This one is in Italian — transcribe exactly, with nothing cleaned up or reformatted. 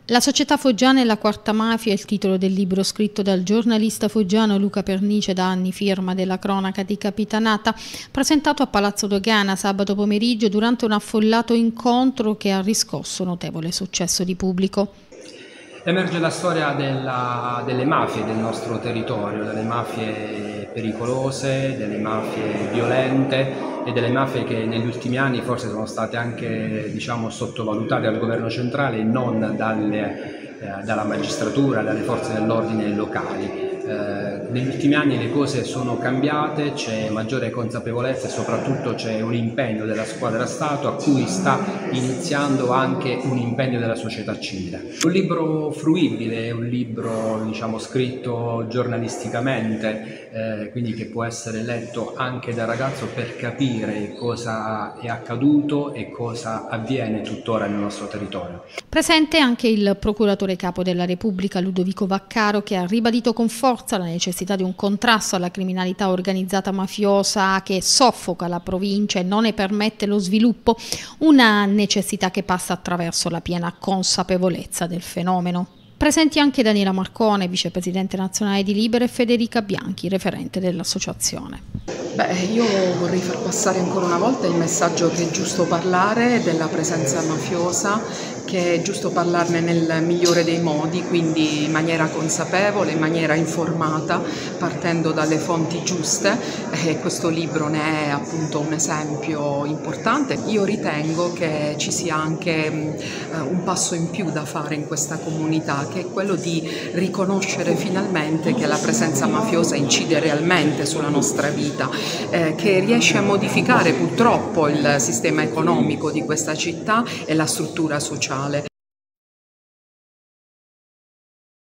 La società foggiana e la quarta mafia è il titolo del libro scritto dal giornalista foggiano Luca Pernice, da anni firma della cronaca di Capitanata, presentato a Palazzo Dogana sabato pomeriggio durante un affollato incontro che ha riscosso notevole successo di pubblico. Emerge la storia della, delle mafie del nostro territorio, delle mafie pericolose, delle mafie violente e delle mafie che negli ultimi anni forse sono state anche, diciamo, sottovalutate dal governo centrale e non dalle, eh, dalla magistratura, dalle forze dell'ordine locali. Eh, negli ultimi anni le cose sono cambiate, c'è maggiore consapevolezza e soprattutto c'è un impegno della squadra Stato, a cui sta iniziando anche un impegno della società civile. Un libro fruibile, un libro, diciamo, scritto giornalisticamente, eh, quindi che può essere letto anche da ragazzo per capire cosa è accaduto e cosa avviene tuttora nel nostro territorio. Presente anche il procuratore capo della Repubblica Ludovico Vaccaro, che ha ribadito con forza la necessità di un contrasto alla criminalità organizzata mafiosa che soffoca la provincia e non ne permette lo sviluppo, una necessità che passa attraverso la piena consapevolezza del fenomeno. Presenti anche Daniela Marcone, vicepresidente nazionale di Libera, e Federica Bianchi, referente dell'associazione. Beh, io vorrei far passare ancora una volta il messaggio che è giusto parlare della presenza mafiosa, che è giusto parlarne nel migliore dei modi, quindi in maniera consapevole, in maniera informata, partendo dalle fonti giuste, e questo libro ne è appunto un esempio importante. Io ritengo che ci sia anche un passo in più da fare in questa comunità, che è quello di riconoscere finalmente che la presenza mafiosa incide realmente sulla nostra vita, eh, che riesce a modificare purtroppo il sistema economico di questa città e la struttura sociale.